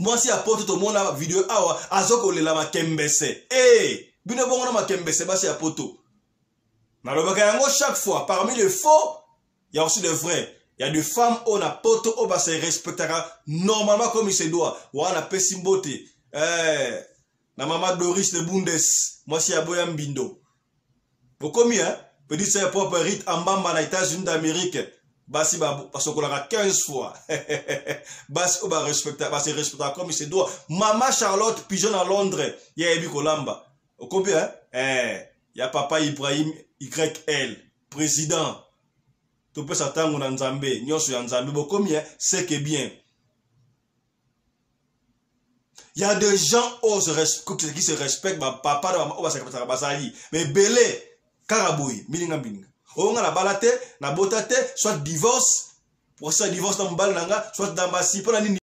Moi si à poto tout le monde a vidéo awa azoko le la makembese. Eh, bino bongo na makembese ba si à poto. Na lo bakayango chaque fois parmi les faux, il y a aussi des vrais. Il y a des femmes on a poto on va se respecter normalement comme il se doit. Wa na pesimbote. Na maman Doris de Bundes, moi si à boya mbindo. Pour combien peut-être c'est propre rite en bamba na États-Unis d'Amérique. Basi parce qu'on l'a 15 fois. Basi on va respecter, va se respecter comme il se doit. Maman Charlotte Pigeon à Londres, il y a Ebi Kolamba. Au combien? Il y a papa Ibrahim YL, président. Tu peux s'attendre en Nzambé, nyon sur Nzambé. Bon combien? C'est que bien. Il y a des gens qui se respectent, papa, on va se respecter. Mais belé, karaboui, milinga milinga. On a la balate, na botate, soit divorce, pour ça divorce dans le bal, soit dans ma si, pour la